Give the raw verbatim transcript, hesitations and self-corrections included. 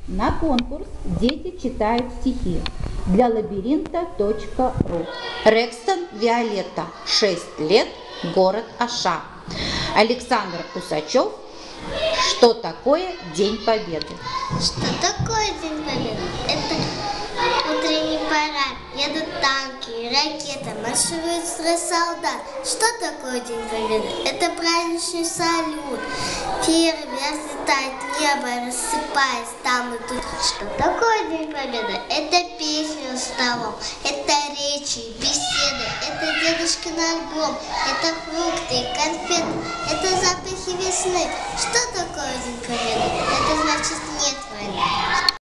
на конкурс «Дети читают стихи» для лабиринта точка ру. Рекстон Виолетта, шесть лет, город Аша. Александр Усачев. Что такое День Победы? Что такое День Победы? Это утренний парад, едут танки, ракеты, марширует строй солдат. Что такое День Победы? Это праздничный салют. Фейерверк взлетает в небо, рассыпаясь там и тут. Что такое День Победы? Это песни за столом, это речи, беседы, это дедушкин альбом, это фрукты и конфеты, это запахи весны. Что такое День Победы? Это значит нет войны.